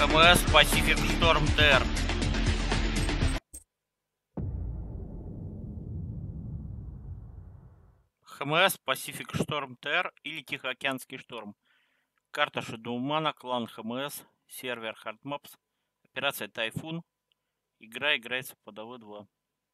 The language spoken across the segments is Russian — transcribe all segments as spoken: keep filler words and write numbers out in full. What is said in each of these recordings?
ХМС Pacific Storm тэ эр. ХМС Pacific Storm тэ эр или Тихоокеанский шторм. Карта Шадоумана, клан ХМС, сервер Hardmaps, операция Тайфун. Игра играется под а вэ два.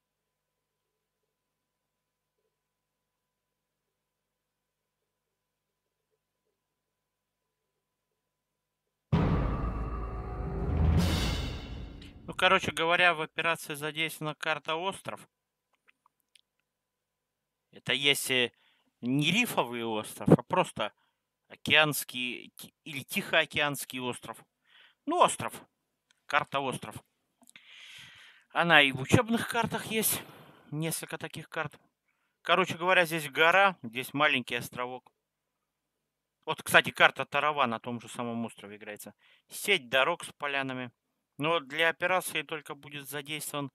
Ну, короче говоря, в операции задействована карта остров. Это если не рифовый остров, а просто океанский или Тихоокеанский остров. Ну, остров. Карта остров. Она и в учебных картах есть. Несколько таких карт. Короче говоря, здесь гора, здесь маленький островок. Вот, кстати, карта Тарава на том же самом острове играется. Сеть дорог с полянами. Но для операции только будет задействован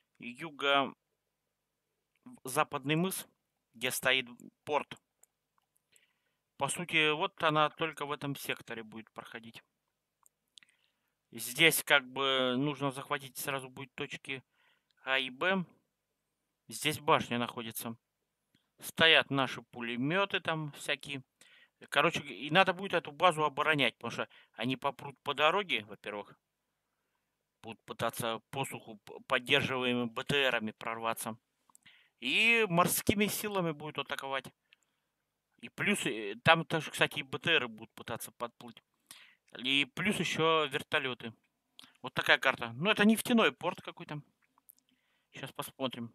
юго-западный мыс, где стоит порт. По сути, вот она только в этом секторе будет проходить. Здесь как бы нужно захватить сразу будет точки А и Б. Здесь башня находится. Стоят наши пулеметы там всякие. Короче, и надо будет эту базу оборонять, потому что они попрут по дороге, во-первых. Будут пытаться по суху поддерживаемыми бэ тэ эрами прорваться. И морскими силами будут атаковать. И плюс, там тоже, кстати, и бэ тэ эры будут пытаться подплыть. И плюс еще вертолеты. Вот такая карта. Ну, это нефтяной порт какой-то. Сейчас посмотрим.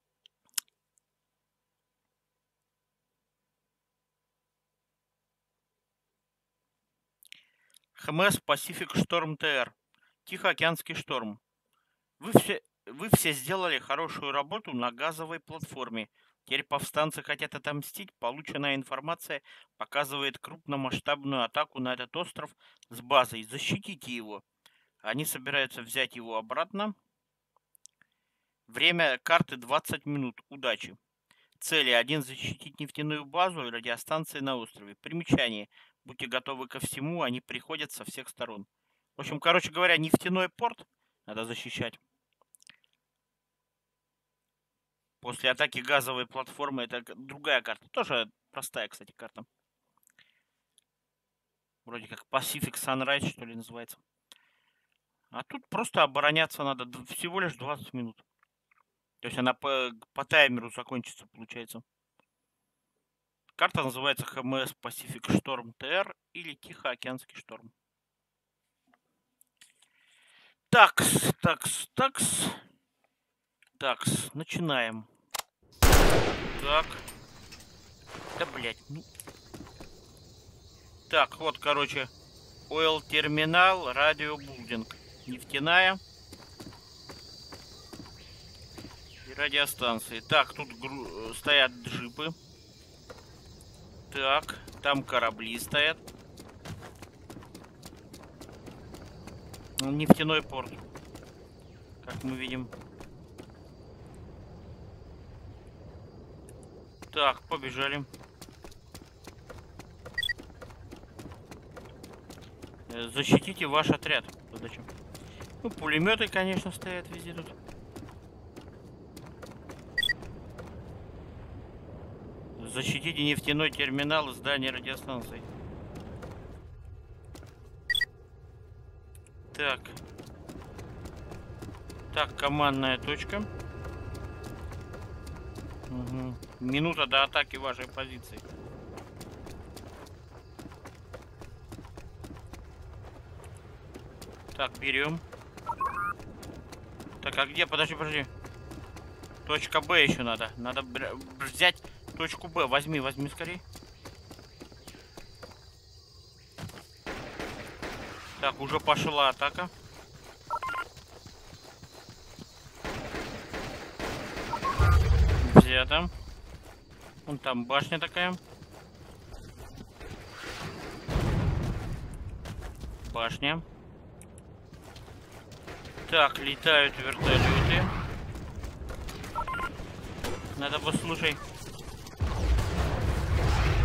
ХМС Pacific Storm тэ эр. Тихоокеанский шторм. Вы все, вы все сделали хорошую работу на газовой платформе. Теперь повстанцы хотят отомстить. Полученная информация показывает крупномасштабную атаку на этот остров с базой. Защитите его. Они собираются взять его обратно. Время карты двадцать минут. Удачи. Цели: один. Защитить нефтяную базу и радиостанции на острове. Примечание. Будьте готовы ко всему, они приходят со всех сторон. В общем, короче говоря, нефтяной порт надо защищать. После атаки газовой платформы это другая карта. Тоже простая, кстати, карта. Вроде как Pacific Sunrise, что ли, называется. А тут просто обороняться надо всего лишь двадцать минут. То есть она по, по таймеру закончится, получается. Карта называется ХМС Pacific Storm тэ эр или Тихоокеанский шторм. Такс, такс, такс. Такс, начинаем. Так. Да, блядь. Ну. Так, вот, короче. Oil терминал, радиобулдинг. Нефтяная. И радиостанции. Так, тут гру... стоят джипы. Так, там корабли стоят. Нефтяной порт. Как мы видим. Так, побежали. Защитите ваш отряд. Задача. Ну, пулеметы, конечно, стоят везде тут. Защитите нефтяной терминал и здание радиостанции. Так. Так, командная точка. Угу. Минута до атаки вашей позиции. Так, берем. Так, а где? Подожди, подожди. Точка Б еще надо. Надо взять точку Б. Возьми, возьми скорее. Так, уже пошла атака. Взято. Вон там башня такая. Башня. Так, летают вертолеты. Надо послушай.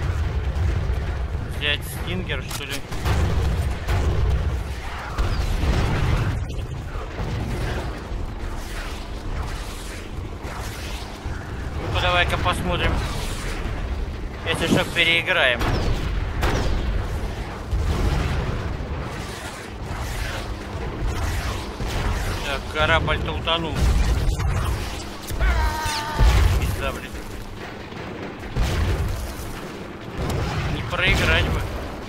Взять стингер, что ли? Давай-ка посмотрим. Если что, переиграем. Так, корабль-то утонул. Пизда, блин. Не проиграть бы.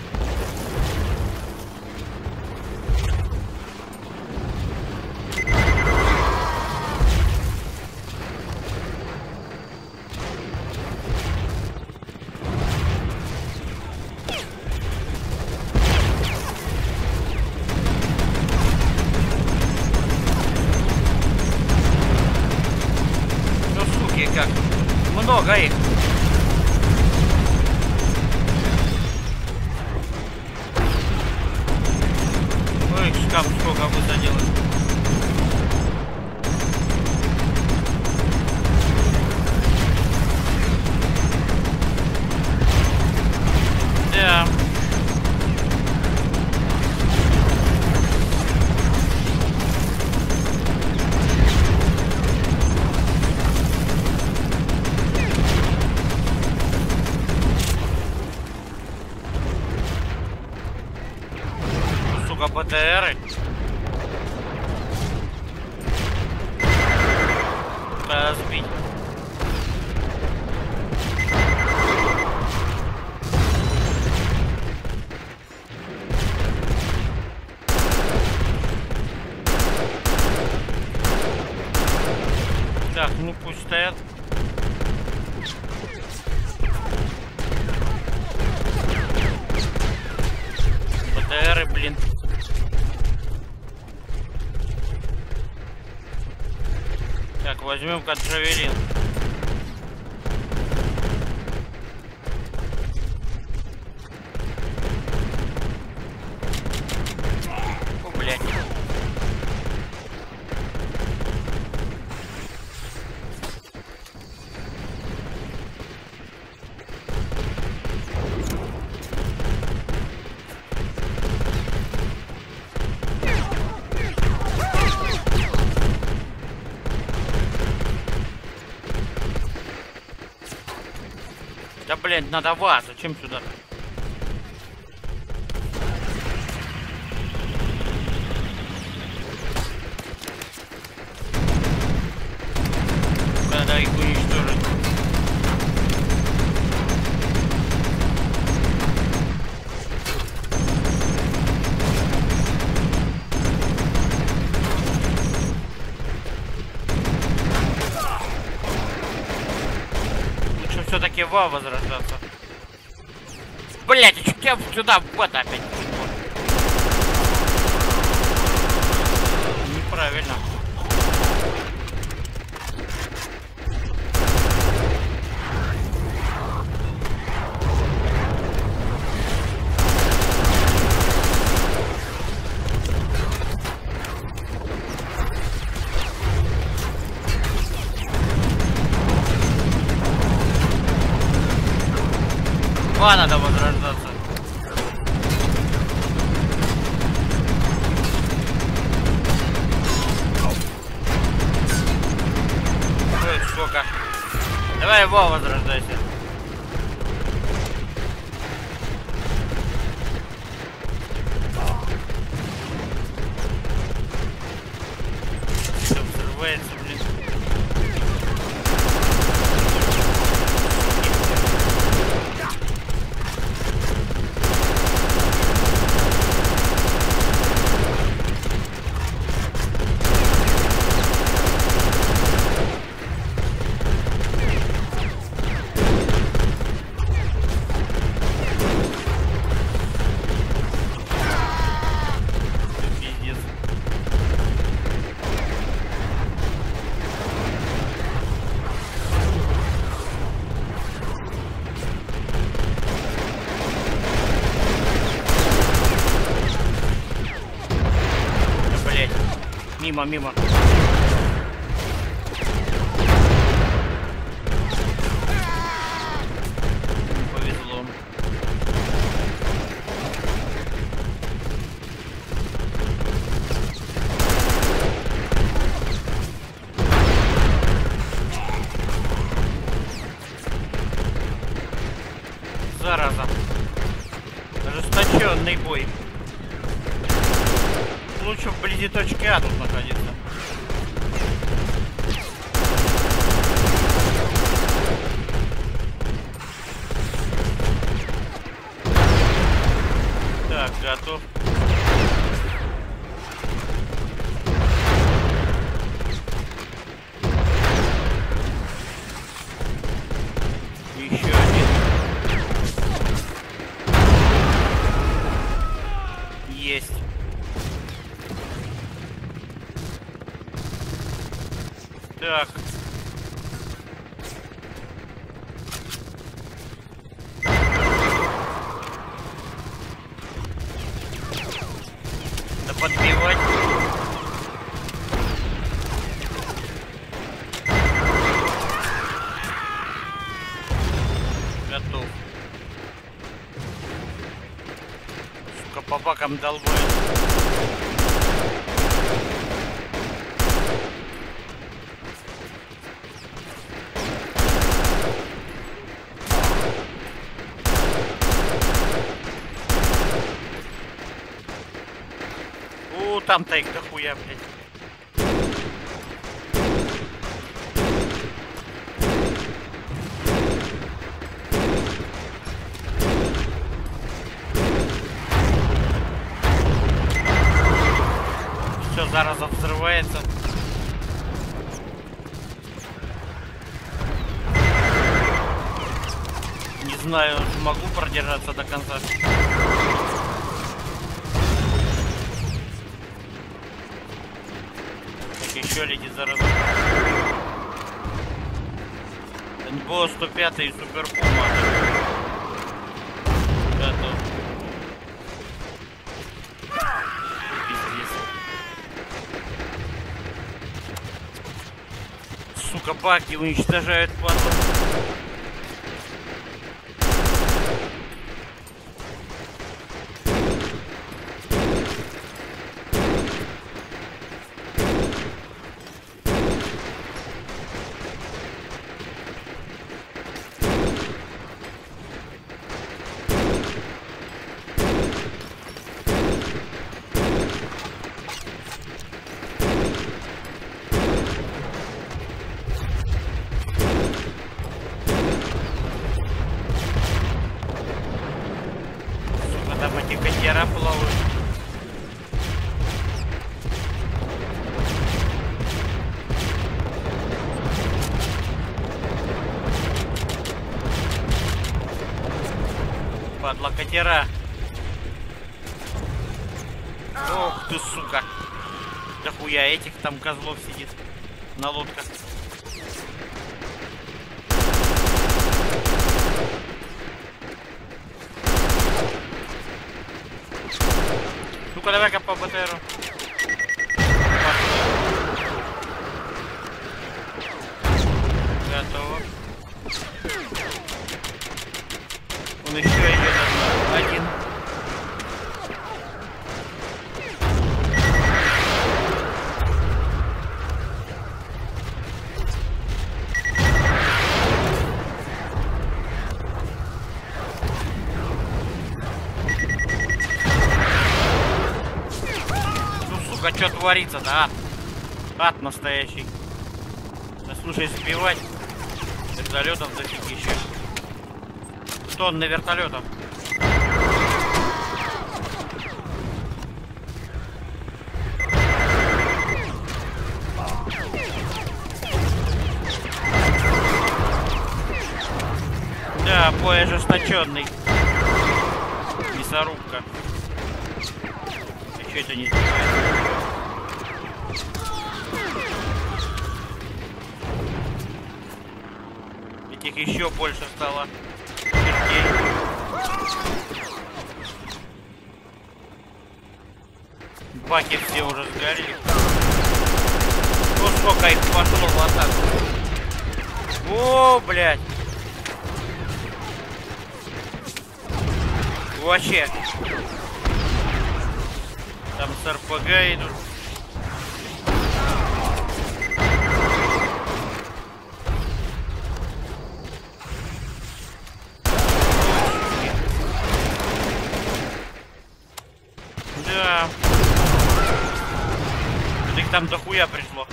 Как много их. Ой, шкаф сколько будет заделать. Да. БТРы. Разбить. Так, ну пусть стоят. БТРы, блин. Так, возьмем-ка джавелин. О, блядь. Да, блядь, надо вас. Зачем сюда? Надо их уничтожить. Все-таки ва возрождаться. Блять, а что я сюда вот опять? Неправильно. Ва надо возрождаться. Ой, сколько. Давай его возрождайся. Все взрывается, блин. Мимо, мимо. Повезло. ожесточенный бой. Лучше вблизи точки А тут находиться. Так, готов. Еще один. Есть. Так. Да подбивать. Готов. Сука, по бакам долбает. У, там-то их дохуя, блядь. Все, зараза взрывается. Не знаю, смогу продержаться до конца. Так, еще летит зараза. НБО сто пять и Супер Пума. Готов. Сука, баки уничтожают падлу. Там эти катера плавают. Падла катера. Ох ты, сука. Да хуя этих там козлов сидит на лодках. Ну-ка, давай-ка по БТРу. Готово. Он еще идет один. А что творится-то, ад? Ад настоящий. Да слушай, сбивать вертолетов дофигища. Тонны вертолетов. Да, бой ожесточенный. Мясорубка. И что это не сбивает? Их еще больше стало. Чертей. Баки все уже сгорели. Вот сколько их пошло в атаку. О, блядь. Вообще. Там с РПГ идут. Да. Их там дохуя пришло.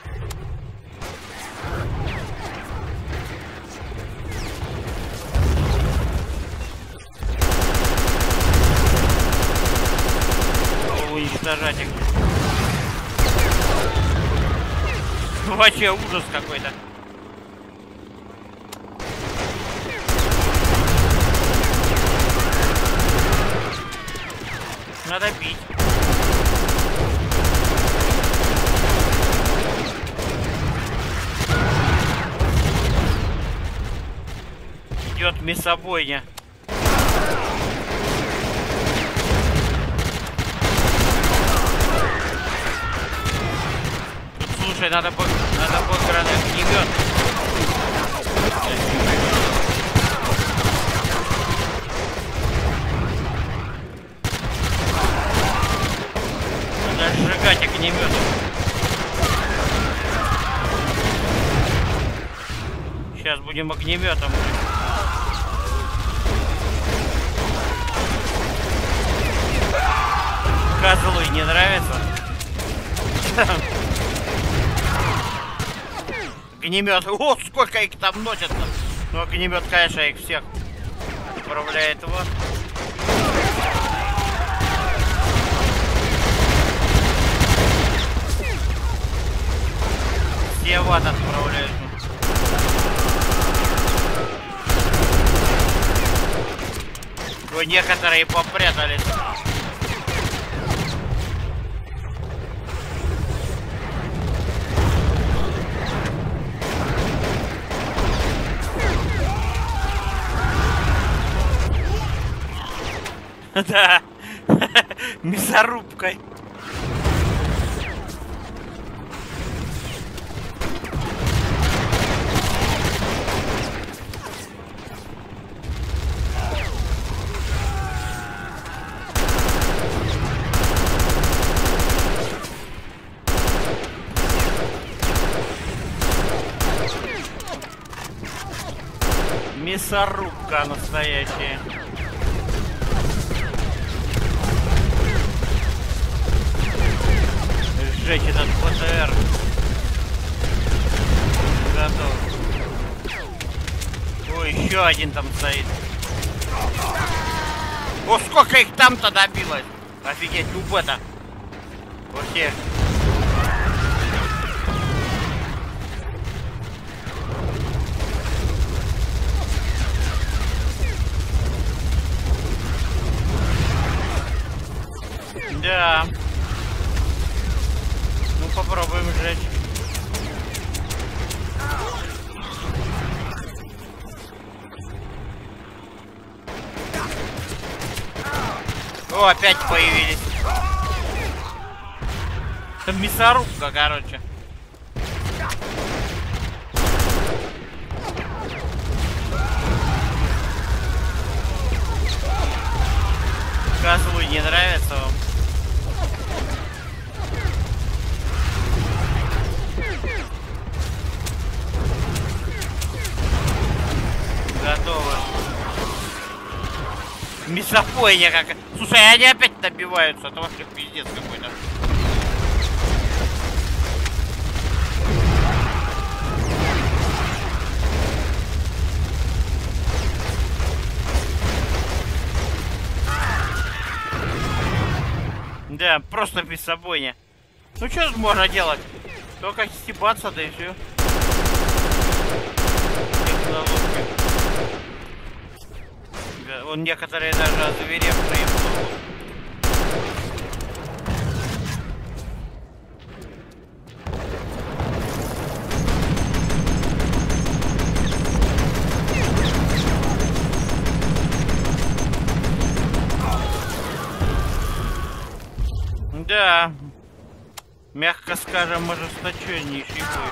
Уничтожать их. Вообще ужас какой-то. Надо бить. Идет мясобойня. Слушай, надо бы, надо бы гранатомет. Надо сжигать огнеметом. Сейчас будем огнеметом. Козлы не нравится? Огнемет. О, сколько их там носят. Ну, огнемет, конечно, их всех управляет вот. Все в ад отправляют. Ой, некоторые попрятались. Да, мясорубкой. Мясорубка настоящая. Сжечь этот ПТР. Готов. Ой, еще один там стоит. О, сколько их там-то добилось. Офигеть, любо-то. Вообще. Да. Ну попробуем сжечь. О, опять появились. Это мясорубка, короче. Козлы не нравятся вам? Готово. Мясопойня как. Слушай, они опять добиваются. Это вообще пиздец какой-то. Да, просто мясобойня. Ну что можно делать? Только стебаться, да и все. Вон некоторые даже озверевшие. Да, мягко скажем, ожесточеннейший бой.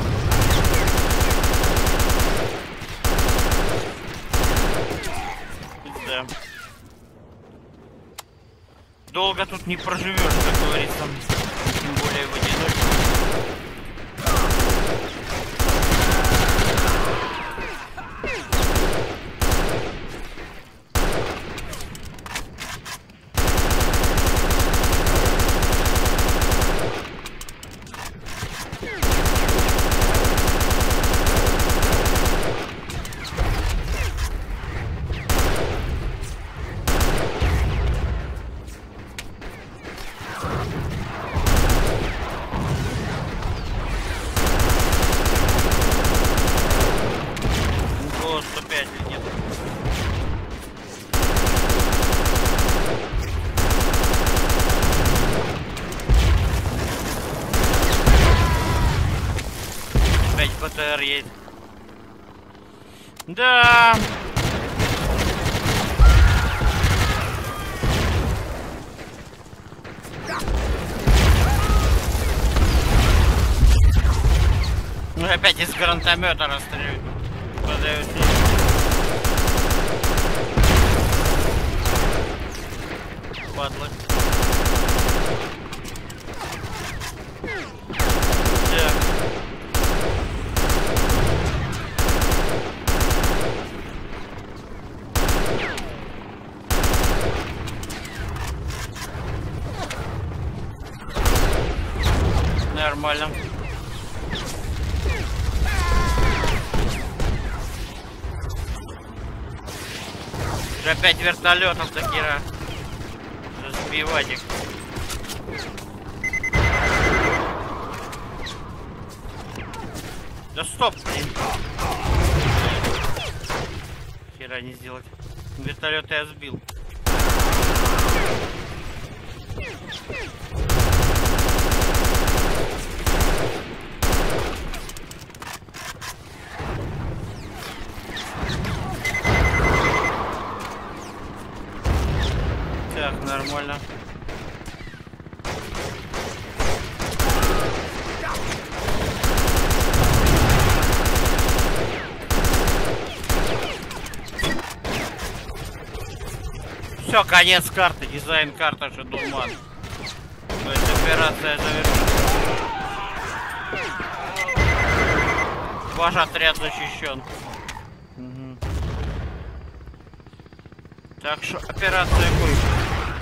Да. Долго тут не проживешь, как говорится, тем более в одиночку. ТР едет. Да. Ну опять из гранатомета расстреливают. Подают. Падлы. Так. Нормально. Опять вертолетом такие сбивать их. Да стоп, блин. Хера не сделать. Вертолет я сбил. Так, нормально. Все, конец карты, дизайн карты Шадоуман. То есть операция завершена. Ваш отряд защищен. Угу. Так что операция кончена.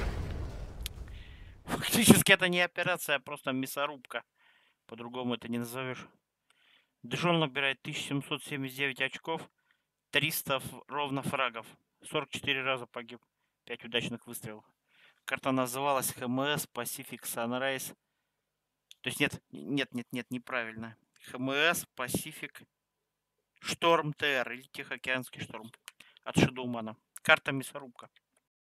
Фактически это не операция, а просто мясорубка. По-другому это не назовешь. Джон набирает тысяча семьсот семьдесят девять очков, триста ровно фрагов. сорок четыре раза погиб. пять удачных выстрелов. Карта называлась ХМС Pacific Sunrise. То есть нет, нет, нет, нет, неправильно. ХМС Pacific Шторм ТР или Тихоокеанский шторм от Шадоумана. Карта мясорубка.